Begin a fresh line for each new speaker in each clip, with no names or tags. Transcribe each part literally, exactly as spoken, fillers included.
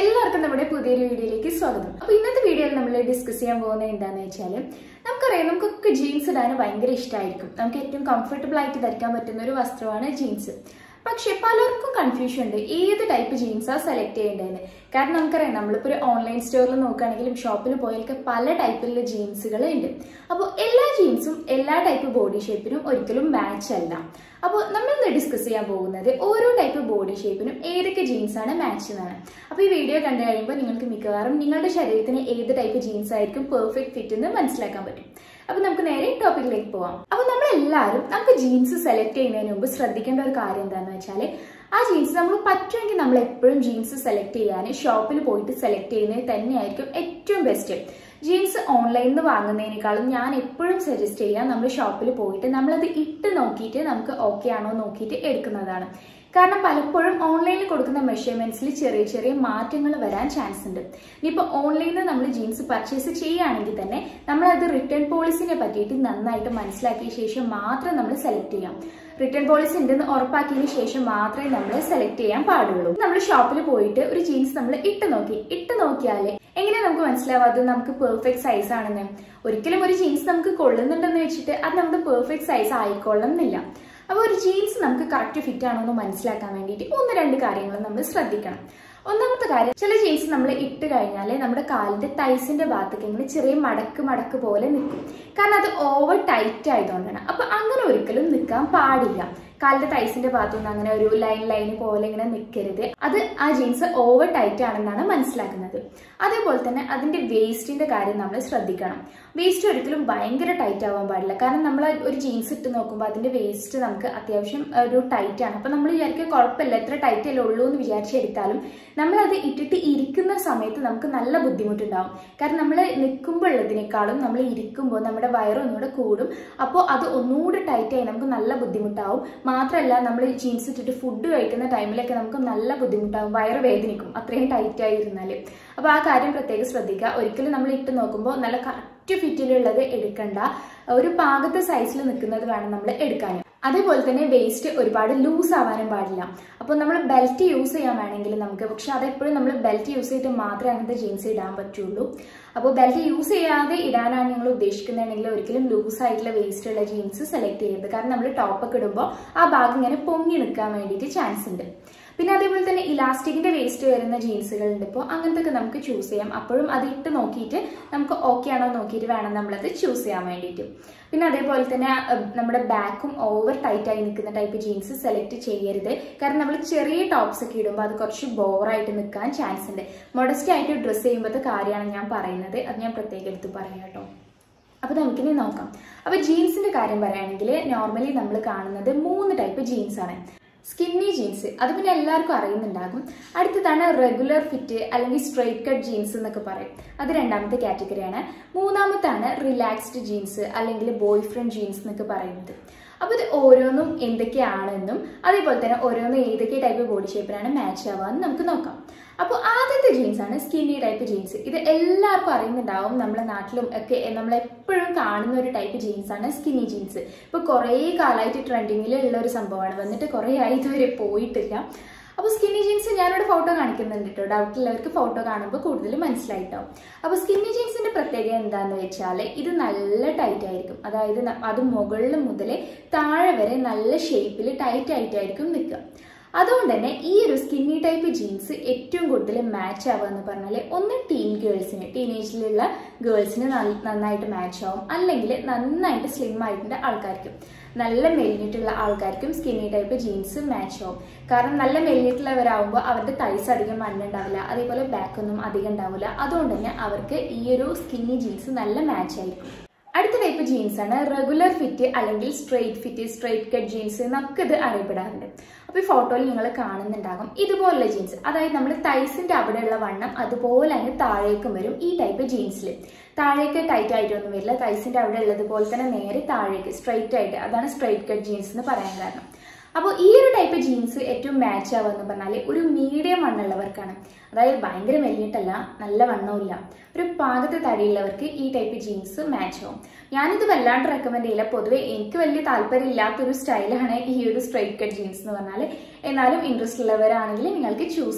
എല്ലാവർക്കും നമ്മുടെ പുതിയൊരു വീഡിയോയിലേക്ക് സ്വാഗതം. അപ്പോൾ ഇന്നത്തെ വീഡിയോയിൽ നമ്മൾ ഡിസ്കസ് ചെയ്യാൻ പോകുന്നത് എന്താണെന്ന് വെച്ചാൽ, നമുക്കറിയാം നമുക്കൊക്കെ ജീൻസ് ഇടാൻ ഭയങ്കര ഇഷ്ടമായിരിക്കും. നമുക്ക് ഏറ്റവും കംഫർട്ടബിൾ ആയിട്ട് ധരിക്കാൻ പറ്റുന്ന ഒരു വസ്ത്രമാണ് ജീൻസ്. പക്ഷെ പലർക്കും കൺഫ്യൂഷൻ ഉണ്ട് ഏത് ടൈപ്പ് ജീൻസാണ് സെലക്ട് ചെയ്യേണ്ടതെന്ന്. കാരണം നമുക്കറിയാം നമ്മളിപ്പോൾ ഒരു ഓൺലൈൻ സ്റ്റോറിൽ നോക്കുകയാണെങ്കിലും ഷോപ്പിൽ പോയാലൊക്കെ പല ടൈപ്പിലുള്ള ജീൻസുകൾ ഉണ്ട്. അപ്പോൾ എല്ലാ ജീൻസും എല്ലാ ടൈപ്പ് ബോഡി ഷേപ്പിനും ഒരിക്കലും മാച്ച് അല്ല. അപ്പോൾ നമ്മൾ ഇന്ന് ഡിസ്കസ് ചെയ്യാൻ പോകുന്നത് ഓരോ ടൈപ്പ് ബോഡി ഷേപ്പിനും ഏതൊക്കെ ജീൻസാണ് മാച്ച് എന്നാണ്. അപ്പോൾ ഈ വീഡിയോ കണ്ടു കഴിയുമ്പോൾ നിങ്ങൾക്ക് മിക്കവാറും നിങ്ങളുടെ ശരീരത്തിന് ഏത് ടൈപ്പ് ജീൻസ് ആയിരിക്കും പെർഫെക്റ്റ് ഫിറ്റ് എന്ന് മനസ്സിലാക്കാൻ പറ്റും. അപ്പൊ നമുക്ക് നേരെ ടോപ്പിക്കിലേക്ക് പോവാം. അപ്പൊ നമ്മളെല്ലാവരും നമുക്ക് ജീൻസ് സെലക്ട് ചെയ്യുന്നതിന് മുമ്പ് ശ്രദ്ധിക്കേണ്ട ഒരു കാര്യം എന്താണെന്ന് വെച്ചാൽ, ആ ജീൻസ് നമ്മൾ പറ്റുമെങ്കിൽ നമ്മൾ എപ്പോഴും ജീൻസ് സെലക്ട് ചെയ്യാൻ ഷോപ്പിൽ പോയിട്ട് സെലക്ട് ചെയ്യുന്നത് തന്നെയായിരിക്കും ഏറ്റവും ബെസ്റ്റ്. ജീൻസ് ഓൺലൈനിൽ നിന്ന് വാങ്ങുന്നതിനേക്കാളും ഞാൻ എപ്പോഴും സജസ്റ്റ് ചെയ്യാം നമ്മൾ ഷോപ്പിൽ പോയിട്ട് നമ്മളത് ഇട്ട് നോക്കിയിട്ട് നമുക്ക് ഓക്കെ ആണോ നോക്കിയിട്ട് എടുക്കുന്നതാണ്. കാരണം പലപ്പോഴും ഓൺലൈനിൽ കൊടുക്കുന്ന മെഷർമെന്റ്സിൽ ചെറിയ ചെറിയ മാറ്റങ്ങൾ വരാൻ ചാൻസ് ഉണ്ട്. ഇനിയിപ്പോൾ ഓൺലൈനിൽ നമ്മൾ ജീൻസ് പർച്ചേസ് ചെയ്യുകയാണെങ്കിൽ തന്നെ നമ്മളത് റിട്ടേൺ പോളിസിനെ പറ്റിയിട്ട് നന്നായിട്ട് മനസ്സിലാക്കിയ ശേഷം മാത്രം നമ്മൾ സെലക്ട് ചെയ്യാം. റിട്ടേൺ പോളിസി ഉണ്ടെന്ന് ഉറപ്പാക്കിയതിനു ശേഷം മാത്രമേ നമ്മൾ സെലക്ട് ചെയ്യാൻ പാടുള്ളൂ. നമ്മൾ ഷോപ്പിൽ പോയിട്ട് ഒരു ജീൻസ് നമ്മൾ ഇട്ട് നോക്കി ഇട്ട് നോക്കിയാൽ എങ്ങനെ നമുക്ക് മനസ്സിലാവും അത് നമുക്ക് പെർഫെക്റ്റ് സൈസ് ആണെന്ന്? ഒരിക്കലും ഒരു ജീൻസ് നമുക്ക് കൊള്ളുന്നുണ്ടെന്ന് വെച്ചിട്ട് അത് നമുക്ക് പെർഫെക്റ്റ് സൈസ് ആയിക്കൊള്ളുന്നില്ല. അപ്പോൾ ഒരു ജീൻസ് നമുക്ക് കറക്റ്റ് ഫിറ്റ് ആണോ എന്ന് മനസ്സിലാക്കാൻ വേണ്ടിയിട്ട് ഒന്ന് രണ്ട് കാര്യങ്ങൾ നമ്മൾ ശ്രദ്ധിക്കണം. ഒന്നാമത്തെ കാര്യം, ചില ജീൻസ് നമ്മൾ ഇട്ട് കഴിഞ്ഞാൽ നമ്മുടെ കാലിന്റെ തൈസിന്റെ ഭാഗത്തേക്ക് ഇങ്ങനെ ചെറിയ മടക്ക് മടക്ക് പോലെ നിൽക്കും. കാരണം അത് ഓവർ ടൈറ്റ് ആയതുകൊണ്ടാണ്. അപ്പൊ അങ്ങനെ ഒരിക്കലും നിൽക്കാൻ പാടില്ല. കാലിന്റെ തൈസിന്റെ ഭാഗത്തുനിന്ന് അങ്ങനെ ഒരു ലൈൻ ലൈൻ പോലെ ഇങ്ങനെ നിൽക്കരുത്. അത് ആ ജീൻസ് ഓവർ ടൈറ്റ് ആണെന്നാണ് മനസ്സിലാക്കുന്നത്. അതേപോലെ തന്നെ അതിന്റെ വേസ്റ്റിന്റെ കാര്യം നമ്മൾ ശ്രദ്ധിക്കണം. വേസ്റ്റ് ഒരിക്കലും ഭയങ്കര ടൈറ്റ് ആവാൻ പാടില്ല. കാരണം നമ്മൾ ഒരു ജീൻസ് ഇട്ട് നോക്കുമ്പോൾ അതിന്റെ വേസ്റ്റ് നമുക്ക് അത്യാവശ്യം ഒരു ടൈറ്റ് ആണ്. അപ്പൊ നമ്മൾ വിചാരിക്കുക കുഴപ്പമില്ല, എത്ര ടൈറ്റ് അല്ലേ ഉള്ളൂ എന്ന് വിചാരിച്ചെടുത്താലും നമ്മളത് ഇട്ടിട്ട് ഇരിക്കുന്ന സമയത്ത് നമുക്ക് നല്ല ബുദ്ധിമുട്ടുണ്ടാവും. കാരണം നമ്മൾ നിൽക്കുമ്പോൾ ഉള്ളതിനേക്കാളും നമ്മൾ ഇരിക്കുമ്പോൾ നമ്മുടെ വയറ് ഒന്നുകൂടെ കൂടും. അപ്പോൾ അത് ഒന്നുകൂടെ ടൈറ്റായി നമുക്ക് നല്ല ബുദ്ധിമുട്ടാവും. മാത്രമല്ല നമ്മൾ ജീൻസ് ഇട്ടിട്ട് ഫുഡ് കഴിക്കുന്ന ടൈമിലൊക്കെ നമുക്ക് നല്ല ബുദ്ധിമുട്ടാവും, വയറ് വേദനിക്കും അത്രയും ടൈറ്റ് ആയിരുന്നാല്. അപ്പൊ ആ കാര്യം പ്രത്യേകം ശ്രദ്ധിക്കുക. ഒരിക്കലും നമ്മൾ ഇട്ട് നോക്കുമ്പോൾ നല്ല കറക്റ്റ് ഫിറ്റിലുള്ളത് എടുക്കണ്ട, ഒരു പാകത്തെ സൈസിൽ നിൽക്കുന്നത് വേണം നമ്മൾ എടുക്കാൻ. അതേപോലെ തന്നെ വേസ്റ്റ് ഒരുപാട് ലൂസ് ആവാനും പാടില്ല. അപ്പോൾ നമ്മൾ ബെൽറ്റ് യൂസ് ചെയ്യാൻ വേണമെങ്കിൽ നമുക്ക്, പക്ഷെ അതെപ്പോഴും നമ്മൾ ബെൽറ്റ് യൂസ് ചെയ്തിട്ട് മാത്രമേ അങ്ങനത്തെ ജീൻസ് ഇടാൻ പറ്റുള്ളൂ. അപ്പോൾ ബെൽറ്റ് യൂസ് ചെയ്യാതെ ഇടാനാണ് നിങ്ങൾ ഉദ്ദേശിക്കുന്നതെങ്കിൽ ഒരിക്കലും ലൂസ് ആയിട്ടുള്ള വേസ്റ്റ് ഉള്ള ജീൻസ് സെലക്ട് ചെയ്യരുത്. കാരണം നമ്മൾ ടോപ്പൊക്കെ ഇടുമ്പോൾ ആ ഭാഗം ഇങ്ങനെ പൊങ്ങി നിൽക്കാൻ വേണ്ടിയിട്ട് ചാൻസ് ഉണ്ട്. പിന്നെ അതേപോലെ തന്നെ ഇലാസ്റ്റിക്കിന്റെ വേസ്റ്റ് വരുന്ന ജീൻസുകൾ ഉണ്ട്. ഇപ്പോൾ അങ്ങനത്തെ ഒക്കെ നമുക്ക് ചൂസ് ചെയ്യാം. അപ്പോഴും അത് ഇട്ട് നോക്കിയിട്ട് നമുക്ക് ഓക്കെ ആണോ നോക്കിയിട്ട് വേണം നമ്മളത് ചൂസ് ചെയ്യാൻ വേണ്ടിയിട്ട്. പിന്നെ അതേപോലെ തന്നെ നമ്മുടെ ബാക്കും ഓവർ ടൈറ്റ് ആയി നിൽക്കുന്ന ടൈപ്പ് ജീൻസ് സെലക്ട് ചെയ്യരുത്. കാരണം നമ്മൾ ചെറിയ ടോപ്സ് ഒക്കെ ഇടുമ്പോൾ അത് കുറച്ച് ബോറായിട്ട് നിൽക്കാൻ ചാൻസ് ഉണ്ട്. മൊഡസ്റ്റ് ആയിട്ട് ഡ്രസ്സ് ചെയ്യുമ്പോഴത്തെ കാര്യമാണ് ഞാൻ പറയുന്നത്. അത് ഞാൻ പ്രത്യേകം എടുത്ത് പറയാം കേട്ടോ. അപ്പൊ നമുക്കിനി നോക്കാം. അപ്പൊ ജീൻസിന്റെ കാര്യം പറയുകയാണെങ്കിൽ നോർമലി നമ്മൾ കാണുന്നത് മൂന്ന് ടൈപ്പ് ജീൻസ് ആണ്. സ്കിന്നി ജീൻസ്, അത് പിന്നെ എല്ലാവർക്കും അറിയുന്നുണ്ടാകും. അടുത്തതാണ് റെഗുലർ ഫിറ്റ് അല്ലെങ്കിൽ സ്ട്രെയിറ്റ് കട്ട് ജീൻസ് എന്നൊക്കെ പറയും. അത് രണ്ടാമത്തെ കാറ്റഗറിയാണ്. മൂന്നാമത്താണ് റിലാക്സ്ഡ് ജീൻസ് അല്ലെങ്കിൽ ബോയ് ഫ്രണ്ട് ജീൻസ് എന്നൊക്കെ പറയുന്നത്. അപ്പൊ ഇത് ഓരോന്നും എന്തൊക്കെയാണെന്നും അതേപോലെ തന്നെ ഓരോന്നും ഏതൊക്കെ ടൈപ്പ് ബോഡി ഷേപ്പിനാണ് മാച്ച് ആവാന്ന് നമുക്ക് നോക്കാം. അപ്പോൾ ആദ്യത്തെ ജീൻസ് ആണ് സ്കിന്നി ടൈപ്പ് ജീൻസ്. ഇത് എല്ലാവർക്കും അറിയുന്നുണ്ടാവും. നമ്മുടെ നാട്ടിലും ഒക്കെ നമ്മളെപ്പോഴും കാണുന്ന ഒരു ടൈപ്പ് ജീൻസ് ആണ് സ്കിന്നി ജീൻസ്. ഇപ്പൊ കുറേ കാലമായിട്ട് ട്രെൻഡിങ്ങിൽ ഉള്ള ഒരു സംഭവമാണ്. വന്നിട്ട് കുറേ ആയി ഇതുവരെ പോയിട്ടില്ല. അപ്പോൾ സ്കിന്നി ജീൻസ് ഞാനിവിടെ ഫോട്ടോ കാണിക്കുന്നുണ്ട് കേട്ടോ. ഡൗട്ടുള്ളവർക്ക് ഫോട്ടോ കാണുമ്പോൾ കൂടുതൽ മനസ്സിലായിട്ടോ. അപ്പോൾ സ്കിന്നി ജീൻസിന്റെ പ്രത്യേകത എന്താണെന്ന് വെച്ചാൽ ഇത് നല്ല ടൈറ്റ് ആയിരിക്കും. അതായത് അത് മുകളിൽ മുതൽ താഴെ വരെ നല്ല ഷേപ്പിൽ ടൈറ്റ് ആയിട്ടായിരിക്കും നിൽക്കുക. അതുകൊണ്ട് തന്നെ ഈ ഒരു സ്കിന്നി ടൈപ്പ് ജീൻസ് ഏറ്റവും കൂടുതൽ മാച്ച് ആവുക എന്ന് പറഞ്ഞാൽ ഒന്ന് ടീൻ ഗേൾസിന്, ടീനേജിലുള്ള ഗേൾസിന് നന്നായിട്ട് മാച്ച് ആവും. അല്ലെങ്കിൽ നന്നായിട്ട് സ്ലിം ആയിട്ടുള്ള ആൾക്കാർക്കും, നല്ല മെലിഞ്ഞിട്ടുള്ള ആൾക്കാർക്കും സ്കിന്നി ടൈപ്പ് ജീൻസ് മാച്ച് ആവും. കാരണം നല്ല മെലിഞ്ഞിട്ടുള്ളവരാകുമ്പോൾ അവരുടെ തൈസ് അധികം മണ്ണുണ്ടാവില്ല, അതേപോലെ ബാക്കൊന്നും അധികം ഉണ്ടാവില്ല. അതുകൊണ്ട് തന്നെ അവർക്ക് ഈ ഒരു സ്കിന്നി ജീൻസ് നല്ല മാച്ച് ആയിരിക്കും. അടുത്ത ടൈപ്പ് ജീൻസ് ആണ് റെഗുലർ ഫിറ്റ് അല്ലെങ്കിൽ straight fit, straight cut jeans എന്നൊക്കെ ഇത് അറിയപ്പെടാറുണ്ട്. അപ്പൊ ഈ ഫോട്ടോയിൽ നിങ്ങൾ കാണുന്നുണ്ടാകും ഇതുപോലുള്ള ജീൻസ്. അതായത് നമ്മൾ തൈസിന്റെ അവിടെയുള്ള വണ്ണം അതുപോലെ തന്നെ താഴേക്കും വരും ഈ ടൈപ്പ് ജീൻസിൽ. താഴേക്ക് ടൈറ്റ് ആയിട്ടൊന്നും വരില്ല, തൈസിന്റെ അവിടെ ഉള്ളതുപോലെ തന്നെ നേരെ താഴേക്ക് സ്ട്രെയിറ്റ് ആയിട്ട്. അതാണ് സ്ട്രെയിറ്റ് കട്ട് ജീൻസ് എന്ന് പറയാൻ കാരണം. അപ്പോൾ ഈ ഒരു ടൈപ്പ് ജീൻസ് ഏറ്റവും മാച്ച് ആവുക എന്ന് പറഞ്ഞാൽ ഒരു മീഡിയം വണ്ണുള്ളവർക്കാണ്. അതായത് ഭയങ്കര മെലിഞ്ഞിട്ടല്ല, നല്ല വണ്ണമില്ല, ഒരു പാകത്തെ തടിയുള്ളവർക്ക് ഈ ടൈപ്പ് ജീൻസ് മാച്ച് ആവും. ഞാനിത് വല്ലാണ്ട് റെക്കമെൻഡ് ചെയ്യില്ല. പൊതുവെ എനിക്ക് വലിയ താല്പര്യം ഇല്ലാത്തൊരു സ്റ്റൈലാണ് ഈ ഒരു സ്ട്രെയിറ്റ് കട്ട് ജീൻസ് എന്ന് പറഞ്ഞാൽ. എന്നാലും ഇൻട്രസ്റ്റ് ഉള്ളവരാണെങ്കിൽ നിങ്ങൾക്ക് ചൂസ് ചെയ്യാം.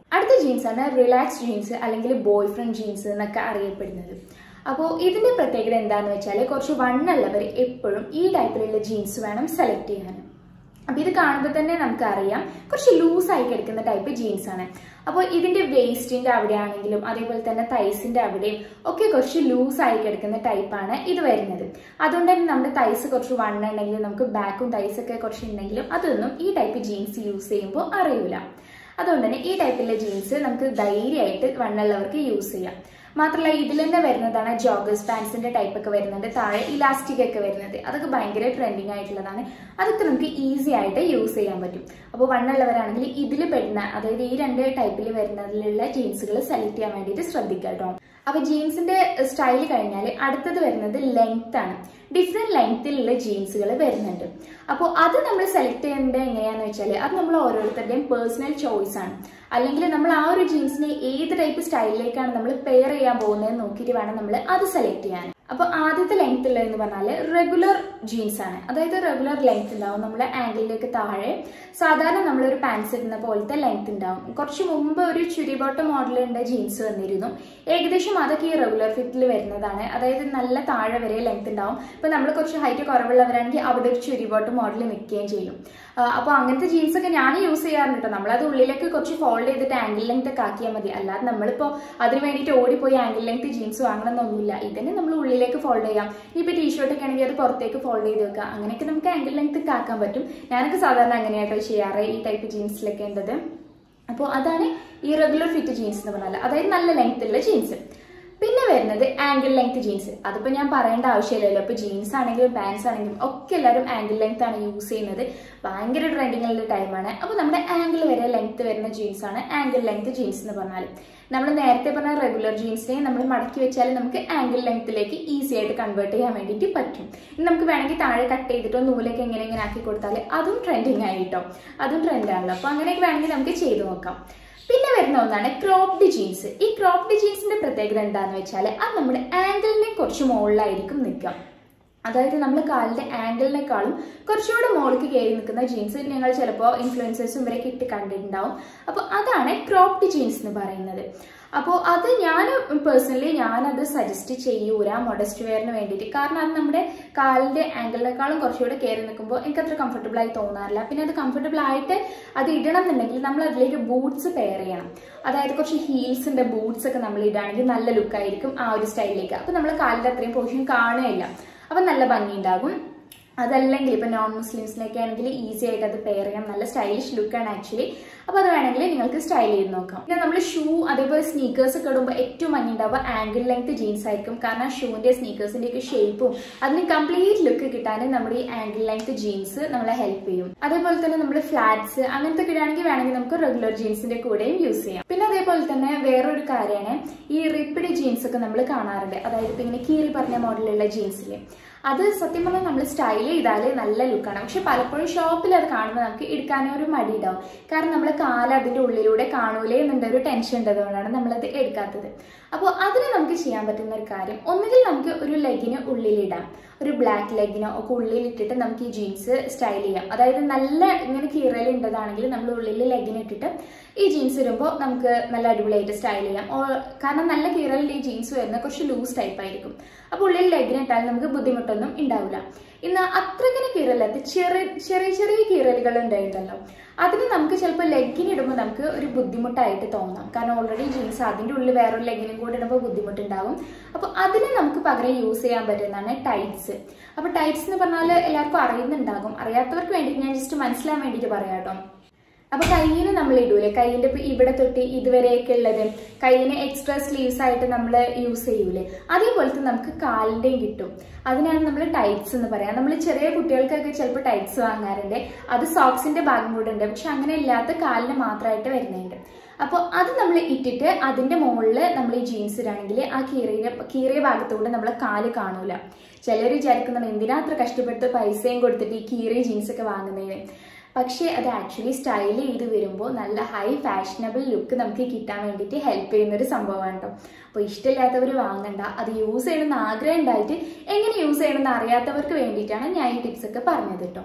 അടുത്ത ജീൻസ് ആണ് റിലാക്സ് ജീൻസ് അല്ലെങ്കിൽ ബോയ് ഫ്രണ്ട് ജീൻസ് എന്നൊക്കെ അറിയപ്പെടുന്നത്. അപ്പോൾ ഇതിന്റെ പ്രത്യേകത എന്താണെന്ന് വെച്ചാൽ കുറച്ച് വണ്ണുള്ളവർ എപ്പോഴും ഈ ടൈപ്പിലുള്ള ജീൻസ് വേണം സെലക്ട് ചെയ്യാൻ. അപ്പൊ ഇത് കാണുമ്പോൾ തന്നെ നമുക്ക് അറിയാം കുറച്ച് ലൂസായി കിടക്കുന്ന ടൈപ്പ് ജീൻസ് ആണ്. അപ്പോൾ ഇതിന്റെ വേസ്റ്റിന്റെ അവിടെ ആണെങ്കിലും അതേപോലെ തന്നെ തൈസിന്റെ അവിടെയും ഒക്കെ കുറച്ച് ലൂസായി കിടക്കുന്ന ടൈപ്പാണ് ഇത് വരുന്നത്. അതുകൊണ്ട് തന്നെ നമ്മുടെ തൈസ് കുറച്ച് വണ്ണുണ്ടെങ്കിലും നമുക്ക് ബാക്കും തൈസൊക്കെ കുറച്ച് ഉണ്ടെങ്കിലും അതൊന്നും ഈ ടൈപ്പ് ജീൻസ് യൂസ് ചെയ്യുമ്പോൾ അറിയില്ല. അതുകൊണ്ട് തന്നെ ഈ ടൈപ്പിലുള്ള ജീൻസ് നമുക്ക് ധൈര്യമായിട്ട് വണ്ണുള്ളവർക്ക് യൂസ് ചെയ്യാം. മാത്രമല്ല ഇതിൽ തന്നെ വരുന്നതാണ് ജോഗേഴ്സ് പാൻസിന്റെ ടൈപ്പ് ഒക്കെ വരുന്നുണ്ട്, താഴെ ഇലാസ്റ്റിക് ഒക്കെ വരുന്നത്. അതൊക്കെ ഭയങ്കര ട്രെൻഡിങ് ആയിട്ടുള്ളതാണ്. അതൊക്കെ നമുക്ക് ഈസി ആയിട്ട് യൂസ് ചെയ്യാൻ പറ്റും. അപ്പോൾ വണ്ണുള്ളവരാണെങ്കിൽ ഇതിൽ പെടുന്ന അതായത് ഈ രണ്ട് ടൈപ്പിൽ വരുന്നതിലുള്ള ജീൻസുകൾ സെലക്ട് ചെയ്യാൻ വേണ്ടിയിട്ട് ശ്രദ്ധിക്കുക കേട്ടോ. അപ്പൊ ജീൻസിന്റെ സ്റ്റൈൽ കഴിഞ്ഞാൽ അടുത്തത് വരുന്നത് ലെങ്ത് ആണ്. ഡിഫറെന്റ് ലെങ്ത്തിലുള്ള ജീൻസുകൾ വരുന്നുണ്ട്. അപ്പോൾ അത് നമ്മൾ സെലക്ട് ചെയ്യേണ്ടത് എങ്ങനെയാന്ന് വെച്ചാൽ അത് നമ്മൾ ഓരോരുത്തരുടെയും പേഴ്സണൽ ചോയ്സ് ആണ്. അല്ലെങ്കിൽ നമ്മൾ ആ ഒരു ജീൻസിനെ ഏത് ടൈപ്പ് സ്റ്റൈലിലേക്കാണ് നമ്മൾ പെയർ ചെയ്യാൻ പോകുന്നത് നോക്കിയിട്ട് വേണം നമ്മൾ അത് സെലക്ട് ചെയ്യാൻ. അപ്പൊ ആദ്യത്തെ ലെങ്ത് ഉള്ളതെന്ന് പറഞ്ഞാൽ റെഗുലർ ജീൻസ് ആണ്. അതായത് റെഗുലർ ലെങ്ത് ഉണ്ടാവും നമ്മുടെ ആംഗിളിലേക്ക് താഴെ. സാധാരണ നമ്മളൊരു പാൻസ് ഇടുന്ന പോലത്തെ ലെങ്ത് ഉണ്ടാവും. കുറച്ച് മുമ്പ് ഒരു ചുരി ബോട്ടം മോഡലിന്റെ ജീൻസ് വന്നിരുന്നു. ഏകദേശം അതൊക്കെ ഈ റെഗുലർ ഫിറ്റിൽ വരുന്നതാണ്. അതായത് നല്ല താഴെ വരെ ലെങ്ത് ഉണ്ടാവും. ഇപ്പൊ നമ്മൾ കുറച്ച് ഹൈറ്റ് കുറവുള്ളവരാണെങ്കിൽ അവിടെ ഒരു ചുരി ബോട്ടം മോഡൽ നിൽക്കുകയും ചെയ്യും. അപ്പൊ അങ്ങനത്തെ ജീൻസ് ഒക്കെ ഞാൻ യൂസ് ചെയ്യാറുണ്ട് കേട്ടോ. നമ്മളത് ഉള്ളിലേക്ക് കുറച്ച് ഫോൾഡ് ചെയ്തിട്ട് ആംഗിൾ ലെങ്ത് ഒക്കെ ആക്കിയാൽ മതി. അല്ലാതെ നമ്മളിപ്പോ അതിന് വേണ്ടിയിട്ട് ഓടിപ്പോയി ആംഗിൾ ലെങ്ത് ജീൻസ് വാങ്ങണമെന്നൊന്നുമില്ല. ഇതിനെ നമ്മൾ ഉള്ളിലേക്ക് ഫോൾഡ് ചെയ്യാം. ഇപ്പൊ ടീഷർട്ട് ഒക്കെ ആണെങ്കിൽ അത് പുറത്തേക്ക് ഫോൾഡ് ചെയ്ത് വെക്കാം. അങ്ങനെയൊക്കെ നമുക്ക് ആംഗിൾ ലെങ്ത് ഒക്കെ ആക്കാൻ പറ്റും. ഞാനൊക്കെ സാധാരണ അങ്ങനെയാട്ടോ ചെയ്യാറ് ഈ ടൈപ്പ് ജീൻസിലൊക്കെ ഉള്ളത്. അപ്പോൾ അതാണ് ഈ റെഗുലർ ഫിറ്റ് ജീൻസ് എന്ന് പറഞ്ഞാൽ, അതായത് നല്ല ലെങ്ത് ഉള്ള ജീൻസ്. പിന്നെ വരുന്നത് ആംഗിൾ ലെങ്ത് ജീൻസ്. അതിപ്പോ ഞാൻ പറയേണ്ട ആവശ്യമില്ലല്ലോ. ഇപ്പൊ ജീൻസ് ആണെങ്കിലും പാൻസ് ആണെങ്കിലും ഒക്കെ എല്ലാവരും ആംഗിൾ ലെങ്ത് ആണ് യൂസ് ചെയ്യുന്നത്. ഭയങ്കര ട്രെൻഡിങ് ഉള്ള ടൈമാണ്. അപ്പൊ നമ്മുടെ ആംഗിൾ വരെ ലെങ്ത് വരുന്ന ജീൻസ് ആണ് ആംഗിൾ ലെങ്ത് ജീൻസ് എന്ന് പറഞ്ഞാൽ. നമ്മൾ നേരത്തെ പറഞ്ഞ റെഗുലർ ജീൻസിനെ നമ്മൾ മടക്കി വെച്ചാൽ നമുക്ക് ആംഗിൾ ലെങ്ത്തിലേക്ക് ഈസി ആയിട്ട് കൺവേർട്ട് ചെയ്യാൻ വേണ്ടിയിട്ട് പറ്റും. ഇനി നമുക്ക് വേണമെങ്കിൽ താഴെ കട്ട് ചെയ്തിട്ടോ നൂലൊക്കെ എങ്ങനെ എങ്ങനെ ആക്കി കൊടുത്താൽ അതും ട്രെൻഡിങ് ആയിട്ടോ, അതും ട്രെൻഡാണല്ലോ. അപ്പൊ അങ്ങനെയൊക്കെ വേണമെങ്കിൽ നമുക്ക് ചെയ്തു നോക്കാം. പിന്നെ വരുന്ന ഒന്നാണ് ക്രോപ്ഡ് ജീൻസ്. ഈ ക്രോപ്ഡ് ജീൻസിന്റെ പ്രത്യേകത എന്താണെന്ന് വെച്ചാൽ അത് നമ്മുടെ ആംഗിളിനെ കുറച്ച് മുകളിലായിരിക്കും നിൽക്കുക. അതായത് നമ്മൾ കാലിന്റെ ആംഗിളിനേക്കാളും കുറച്ചുകൂടെ മുകളിലേക്ക് കയറി നിൽക്കുന്ന ജീൻസ് ഞങ്ങൾ ചിലപ്പോൾ ഇൻഫ്ലുവൻസേഴ്സും ഇവരൊക്കെ ഇട്ട് കണ്ടിട്ടുണ്ടാവും. അപ്പോൾ അതാണ് ക്രോപ്ഡ് ജീൻസ് എന്ന് പറയുന്നത്. അപ്പോൾ അത് ഞാൻ പേഴ്സണലി ഞാനത് സജസ്റ്റ് ചെയ്യൂല മോഡസ്റ്റ് വെയറിന് വേണ്ടിയിട്ട്. കാരണം അത് നമ്മുടെ കാലിന്റെ ആംഗിളിനേക്കാളും കുറച്ചുകൂടെ കയറി നിൽക്കുമ്പോൾ എനിക്കത്ര കംഫർട്ടബിൾ ആയി തോന്നാറില്ല. പിന്നെ അത് കംഫർട്ടബിൾ ആയിട്ട് അത് ഇടണം എന്നുണ്ടെങ്കിൽ നമ്മൾ അതിലേക്ക് ബൂട്ട്സ് പെയർ ചെയ്യണം. അതായത് കുറച്ച് ഹീൽസിന്റെ ബൂട്ട്സ് ഒക്കെ നമ്മൾ ഇടുകയാണെങ്കിൽ നല്ല ലുക്കായിരിക്കും ആ ഒരു സ്റ്റൈലിലേക്ക്. അപ്പൊ നമ്മൾ കാലിന്റെ അത്രയും പോർഷൻ കാണുകയില്ല. അപ്പൊ നല്ല ഭംഗി ഉണ്ടാകും. അതല്ലെങ്കിൽ ഇപ്പൊ നോൺ മുസ്ലിംസിനൊക്കെ ആണെങ്കിൽ ഈസി ആയിട്ട് അത് പെയർ ചെയ്യാം. നല്ല സ്റ്റൈലിഷ് ലുക്കാണ് ആക്ച്വലി. അപ്പൊ അത് വേണമെങ്കിൽ നിങ്ങൾക്ക് സ്റ്റൈൽ ചെയ്ത് നോക്കാം. പിന്നെ നമ്മൾ ഷൂ അതേപോലെ സ്നീക്കേഴ്സ് ഒക്കെ ഇടുമ്പോൾ ഏറ്റവും ഭംഗി ഉണ്ടാവുക ആംഗിൾ ലെങ്ത് ജീൻസ് ആയിരിക്കും. കാരണം ഷൂവിന്റെ സ്നീക്കേഴ്സിന്റെ ഒക്കെ ഷേപ്പും അതിന് കംപ്ലീറ്റ് ലുക്ക് കിട്ടാൻ നമ്മുടെ ഈ ആംഗിൾ ലെങ്ത് ജീൻസ് നമ്മളെ ഹെൽപ്പ് ചെയ്യും. അതേപോലെ തന്നെ നമ്മൾ ഫ്ലാറ്റ്സ് അങ്ങനത്തെ ഇടുകയാണെങ്കിൽ വേണമെങ്കിൽ നമുക്ക് റെഗുലർ ജീൻസിന്റെ കൂടെയും യൂസ് ചെയ്യാം. പിന്നെ അതേപോലെ തന്നെ വേറൊരു കാര്യമാണ് ഈ റിപ്പിഡ് ജീൻസ് ഒക്കെ നമ്മൾ കാണാറുണ്ട്. അതായത് ഇപ്പൊ ഇങ്ങനെ കീറി പറഞ്ഞ മോഡലുള്ള ജീൻസില് അത് സത്യം പറഞ്ഞാൽ നമ്മൾ സ്റ്റൈൽ ചെയ്താൽ നല്ല ലുക്കാണ്. പക്ഷെ പലപ്പോഴും ഷോപ്പിൽ അത് കാണുമ്പോൾ നമുക്ക് എടുക്കാനോ ഒരു മടി ഉണ്ടാവും. കാരണം നമ്മൾ കാല് അതിന്റെ ഉള്ളിലൂടെ കാണൂലേ എന്നുള്ള ഒരു ടെൻഷൻ ഉണ്ടതുകൊണ്ടാണ് നമ്മളത് എടുക്കാത്തത്. അപ്പോൾ അതിന് നമുക്ക് ചെയ്യാൻ പറ്റുന്ന ഒരു കാര്യം, ഒന്നുകിൽ നമുക്ക് ഒരു ലെഗിന് ഉള്ളിലിടാം. ഒരു ബ്ലാക്ക് ലെഗിനോ ഒക്കെ ഉള്ളിലിട്ടിട്ട് നമുക്ക് ഈ ജീൻസ് സ്റ്റൈൽ ചെയ്യാം. അതായത് നല്ല ഇങ്ങനെ കീറൽ ഉണ്ടതാണെങ്കിൽ നമ്മൾ ഉള്ളിൽ ലെഗിന് ഇട്ടിട്ട് ഈ ജീൻസ് ഇടുമ്പോൾ നമുക്ക് നല്ല അടിപൊളിയായിട്ട് സ്റ്റൈൽ ചെയ്യാം. കാരണം നല്ല കീറലിൽ ഈ ജീൻസ് വരുന്ന കുറച്ച് ലൂസ് ടൈപ്പ് ആയിരിക്കും. അപ്പോൾ ഉള്ളിൽ ലെഗിന് ഇട്ടാൽ നമുക്ക് ബുദ്ധിമുട്ടൊന്നും ഉണ്ടാവില്ല. ഇന്ന് അത്രങ്ങനെ കീറലത്ത് ചെറിയ ചെറിയ ചെറിയ കീറലുകൾ ഉണ്ടായിരുന്നല്ലോ, അതിന് നമുക്ക് ചിലപ്പോൾ ലെഗിന് ഇടുമ്പോൾ നമുക്ക് ഒരു ബുദ്ധിമുട്ടായിട്ട് തോന്നാം. കാരണം ഓൾറെഡി ജീൻസ് അതിൻ്റെ ഉള്ളിൽ വേറൊരു ലെഗിനും കൂടി ഇടുമ്പോൾ ബുദ്ധിമുട്ടുണ്ടാവും. അപ്പോൾ അതിന് നമുക്ക് പകരം യൂസ് ചെയ്യാൻ പറ്റുന്നതാണ് ടൈറ്റ്സ്. അപ്പോൾ ടൈറ്റ്സ് എന്ന് പറഞ്ഞാൽ എല്ലാവർക്കും അറിയുന്നുണ്ടാകും. അറിയാത്തവർക്ക് വേണ്ടിയിട്ട് ഞാൻ ജസ്റ്റ് മനസ്സിലാൻ വേണ്ടിയിട്ട് പറയാം കേട്ടോ. അപ്പൊ കയ്യിന് നമ്മൾ ഇടൂലേ, കയ്യിന്റെ ഇപ്പൊ ഇവിടെ തൊട്ട് ഇതുവരെയൊക്കെ ഉള്ളത് കയ്യിന് എക്സ്ട്രാ സ്ലീവ്സ് ആയിട്ട് നമ്മൾ യൂസ് ചെയ്യൂലേ, അതേപോലത്തെ നമുക്ക് കാലിന്റെയും കിട്ടും. അതിനാണ് നമ്മൾ ടൈറ്റ്സ് എന്ന് പറയാം. നമ്മൾ ചെറിയ കുട്ടികൾക്കൊക്കെ ചിലപ്പോൾ ടൈറ്റ്സ് വാങ്ങാറുണ്ട്. അത് സോക്സിന്റെ ഭാഗം കൂടെ ഉണ്ട്. പക്ഷെ അങ്ങനെ ഇല്ലാത്ത കാലിന് മാത്രമായിട്ട് വരുന്നുണ്ട്. അപ്പോൾ അത് നമ്മൾ ഇട്ടിട്ട് അതിന്റെ മുകളിൽ നമ്മൾ ഈ ജീൻസ് ഇടാണെങ്കിൽ ആ കീറിയ കീറിയ ഭാഗത്തൂടെ നമ്മളെ കാല് കാണൂല. ചിലർ വിചാരിക്കുന്നുണ്ട് എന്തിനാ അത്ര കഷ്ടപ്പെട്ട് പൈസയും കൊടുത്തിട്ട് ഈ കീറിയ ജീൻസ് ഒക്കെ വാങ്ങുന്നതിന്. പക്ഷേ അത് ആക്ച്വലി സ്റ്റൈൽ ചെയ്ത് വരുമ്പോൾ നല്ല ഹൈ ഫാഷനബിൾ ലുക്ക് നമുക്ക് കിട്ടാൻ വേണ്ടിയിട്ട് ഹെൽപ്പ് ചെയ്യുന്നൊരു സംഭവമാണ് കേട്ടോ. അപ്പോൾ ഇഷ്ടമില്ലാത്തവർ വാങ്ങണ്ട. അത് യൂസ് ചെയ്യണമെന്ന് ആഗ്രഹം ഉണ്ടായിട്ട് എങ്ങനെ യൂസ് ചെയ്യണമെന്ന് അറിയാത്തവർക്ക് വേണ്ടിയിട്ടാണ് ഞാൻ ഈ ടിപ്സ് ഒക്കെ പറഞ്ഞത് കേട്ടോ.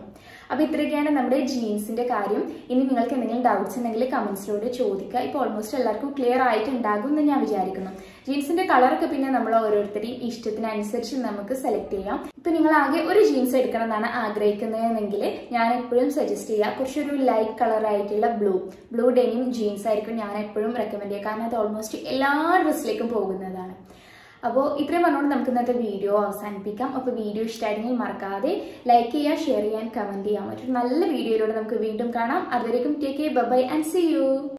അപ്പോൾ ഇത്രയൊക്കെയാണ് നമ്മുടെ ജീൻസിന്റെ കാര്യം. ഇനി നിങ്ങൾക്ക് എന്തെങ്കിലും ഡൗട്ട്സ് ഉണ്ടെങ്കിൽ കമന്റ്സിലൂടെ ചോദിക്കുക. ഇപ്പോൾ ഓൾമോസ്റ്റ് എല്ലാവർക്കും ക്ലിയർ ആയിട്ടുണ്ടാകും എന്ന് ഞാൻ വിചാരിക്കുന്നു. ജീൻസിന്റെ കളറൊക്കെ പിന്നെ നമ്മൾ ഓരോരുത്തരുടെയും ഇഷ്ടത്തിനനുസരിച്ച് നമുക്ക് സെലക്ട് ചെയ്യാം. ഇപ്പൊ നിങ്ങൾ ആകെ ഒരു ജീൻസ് എടുക്കണം എന്നാണ് ആഗ്രഹിക്കുന്നതെങ്കിൽ ഞാൻ എപ്പോഴും സജസ്റ്റ് ചെയ്യുക കുറച്ചൊരു ലൈറ്റ് കളർ ആയിട്ടുള്ള ബ്ലൂ ബ്ലൂ ഡെനിം ജീൻസ് ആയിരിക്കും ഞാൻ എപ്പോഴും റെക്കമെൻഡ് ചെയ്യുക. കാരണം അത് ഓൾമോസ്റ്റ് എല്ലാ ഡ്രസ്സിലേക്കും പോകുന്നതാണ്. അപ്പോൾ ഇത്രയും പറഞ്ഞുകൊണ്ട് നമുക്ക് ഇന്നത്തെ വീഡിയോ അവസാനിപ്പിക്കാം. അപ്പോൾ വീഡിയോ ഇഷ്ടമായിരുന്നെങ്കിൽ മറക്കാതെ ലൈക്ക് ചെയ്യുക, ഷെയർ ചെയ്യാൻ, കമന്റ് ചെയ്യാം. ഒരു നല്ല വീഡിയോയിലൂടെ നമുക്ക് വീണ്ടും കാണാം. അതുവരേക്കും take care, bye bye and see U.